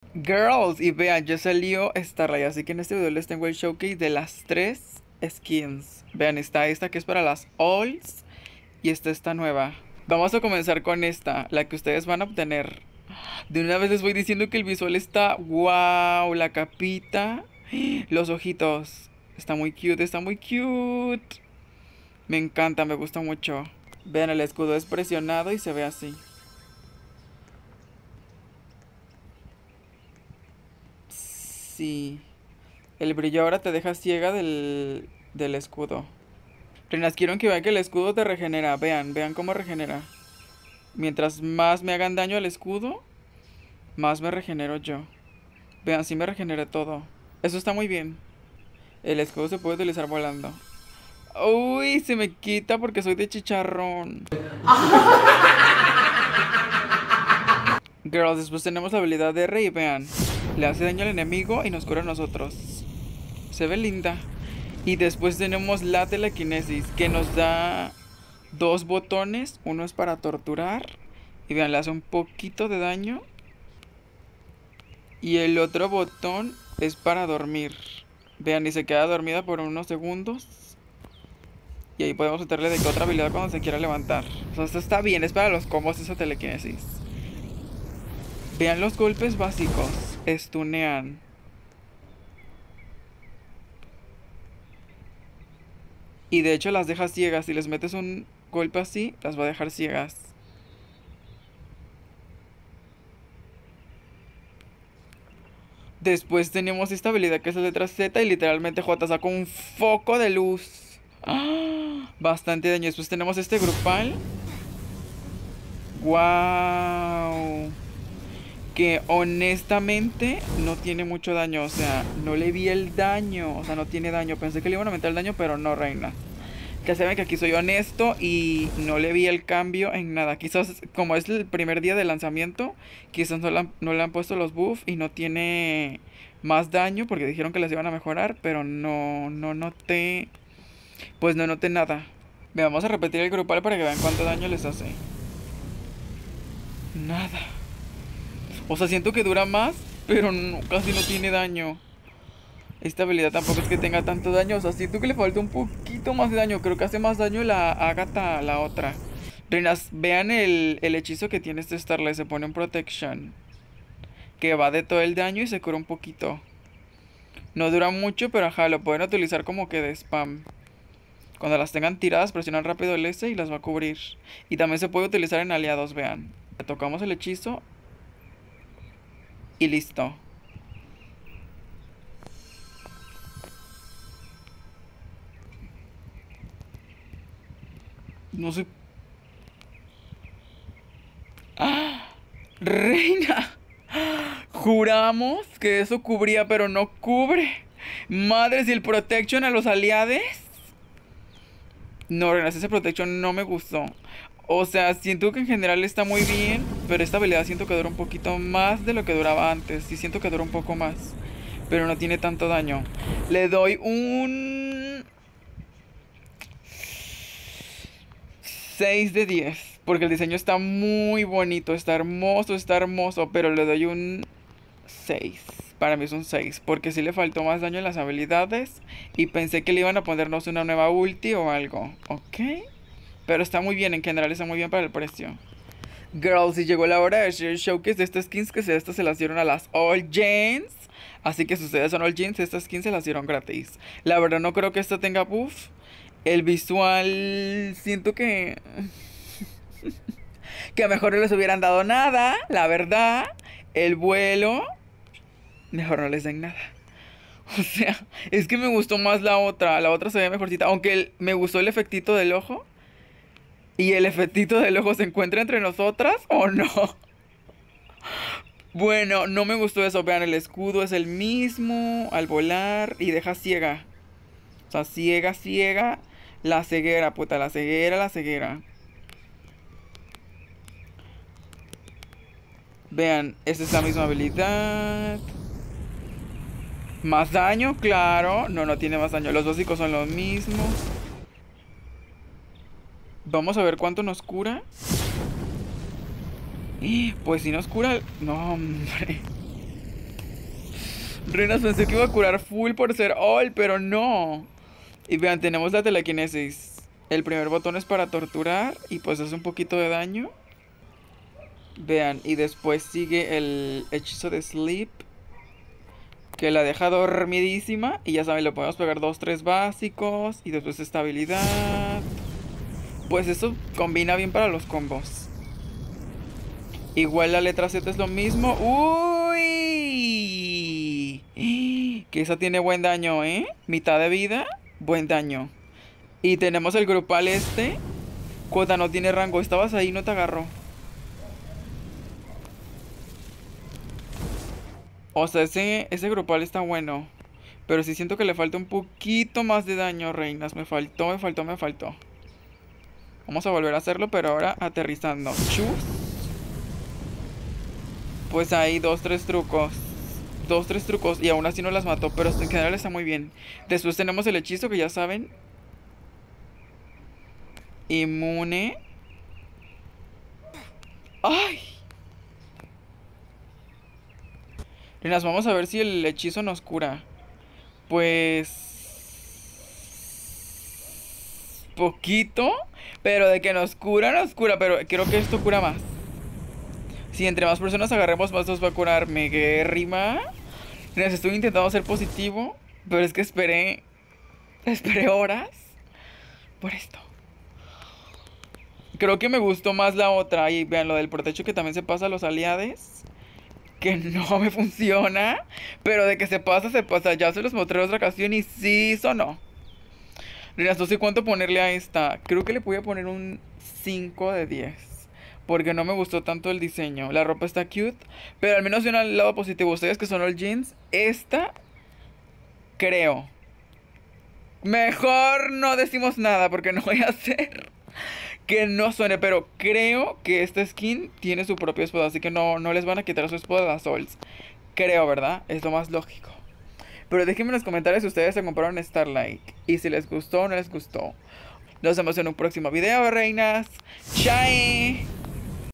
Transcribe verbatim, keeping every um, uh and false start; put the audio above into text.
Girls, y vean, ya salió Starlight, así que en este video les tengo el showcase de las tres skins. Vean, está esta que es para las alls y está esta nueva. Vamos a comenzar con esta, la que ustedes van a obtener. De una vez les voy diciendo que el visual está wow, la capita, los ojitos. Está muy cute, está muy cute. Me encanta, me gusta mucho. Vean, el escudo es presionado y se ve así. Sí. El brillo ahora te deja ciega del, del escudo. Reinas, quiero que vean que el escudo te regenera. Vean, vean cómo regenera. Mientras más me hagan daño al escudo, más me regenero yo. Vean, sí me regeneré todo. Eso está muy bien. El escudo se puede utilizar volando. Uy, se me quita porque soy de chicharrón. Girls, después tenemos la habilidad de R y vean. Le hace daño al enemigo y nos cura a nosotros. Se ve linda. Y después tenemos la telequinesis, que nos da dos botones. Uno es para torturar. Y vean, le hace un poquito de daño. Y el otro botón es para dormir. Vean, y se queda dormida por unos segundos. Y ahí podemos meterle de que otra habilidad cuando se quiera levantar. O sea, esto está bien, es para los combos esa telequinesis. Vean los golpes básicos. Stunean. Y de hecho las deja ciegas. Si les metes un golpe así, las va a dejar ciegas. Después tenemos esta habilidad que es la letra Z y literalmente J saca un foco de luz. ¡Ah! Bastante daño. Después tenemos este grupal. ¡Wow! Que honestamente no tiene mucho daño. O sea, no le vi el daño. O sea, no tiene daño. Pensé que le iban a aumentar el daño, pero no, reina. Ya saben que aquí soy honesto y no le vi el cambio en nada. Quizás como es el primer día de lanzamiento, quizás no le han, no le han puesto los buffs y no tiene más daño porque dijeron que les iban a mejorar, pero no, no noté, pues no noté nada. Me vamos a repetir el grupal para que vean cuánto daño les hace. Nada. O sea, siento que dura más, pero no, casi no tiene daño. Esta habilidad tampoco es que tenga tanto daño. O sea, siento que le falta un poquito más de daño. Creo que hace más daño la Agatha, la otra. Reinas, vean el, el hechizo que tiene este Starlight. Se pone un Protection, que va de todo el daño y se cura un poquito. No dura mucho, pero ajá, lo pueden utilizar como que de spam. Cuando las tengan tiradas, presionan rápido el S y las va a cubrir. Y también se puede utilizar en aliados, vean. Le tocamos el hechizo y listo. No sé. ¡Ah! Reina. Juramos que eso cubría, pero no cubre. Madres, ¿y el protection a los aliados? No, Reina, ese protection no me gustó. O sea, siento que en general está muy bien, pero esta habilidad siento que dura un poquito más de lo que duraba antes. Sí siento que dura un poco más, pero no tiene tanto daño. Le doy un seis de diez, porque el diseño está muy bonito, está hermoso, está hermoso, pero le doy un seis. Para mí es un seis, porque sí le faltó más daño en las habilidades y pensé que le iban a ponernos una nueva ulti o algo, ¿ok? Pero está muy bien, en general está muy bien para el precio. Girls, y llegó la hora de hacer el showcase de estas skins, que estas se las dieron a las All Gens. Así que si ustedes son All Gens, estas skins se las dieron gratis. La verdad no creo que esta tenga buff. El visual, siento que... que mejor no les hubieran dado nada, la verdad. El vuelo, mejor no les den nada. O sea, es que me gustó más la otra. La otra se ve mejorcita. Aunque el, me gustó el efectito del ojo. ¿Y el efectito del ojo se encuentra entre nosotras o no? Bueno, no me gustó eso. Vean, el escudo es el mismo al volar y deja ciega. O sea, ciega, ciega. La ceguera, puta, la ceguera, la ceguera. Vean, esta es la misma habilidad. ¿Más daño? Claro. No, no tiene más daño. Los básicos son los mismos. Vamos a ver cuánto nos cura. Pues si nos cura... No, hombre. Reinas, pensé que iba a curar full por ser all, pero no. Y vean, tenemos la telequinesis. El primer botón es para torturar y pues hace un poquito de daño. Vean, y después sigue el hechizo de sleep, que la deja dormidísima. Y ya saben, le podemos pegar dos, tres básicos. Y después estabilidad. Pues eso combina bien para los combos. Igual la letra Z es lo mismo. ¡Uy! Que esa tiene buen daño, ¿eh? Mitad de vida, buen daño. Y tenemos el grupal este. Cuota no tiene rango. Estabas ahí, no te agarró. O sea, ese, ese grupal está bueno. Pero sí siento que le falta un poquito más de daño, reinas. Me faltó, me faltó, me faltó. Vamos a volver a hacerlo, pero ahora aterrizando. Chus. Pues hay dos, tres trucos. Dos, tres trucos. Y aún así no las mató. Pero en general está muy bien. Después tenemos el hechizo que ya saben. Inmune. ¡Ay! Reinas, vamos a ver si el hechizo nos cura. Pues... poquito. Pero de que nos cura, nos cura. Pero creo que esto cura más. Si entre más personas agarremos, más nos va a curar. Me rima. Reinas, estoy intentando ser positivo. Pero es que esperé... Esperé horas. Por esto. Creo que me gustó más la otra. Y vean, lo del protecho que también se pasa a los aliados. Que no me funciona. Pero de que se pasa, se pasa. Ya se los mostré otra ocasión y sí sonó. Reinas, no sé cuánto ponerle a esta. Creo que le voy a poner un cinco de diez. Porque no me gustó tanto el diseño. La ropa está cute. Pero al menos de un lado positivo. Ustedes que son all jeans. Esta, creo. Mejor no decimos nada. Porque no voy a hacer que no suene, pero creo que esta skin tiene su propia espada, así que no, no les van a quitar su espada a las Souls. Creo, ¿verdad? Es lo más lógico. Pero déjenme en los comentarios si ustedes se compraron Starlight y si les gustó o no les gustó. Nos vemos en un próximo video, reinas. ¡Chai!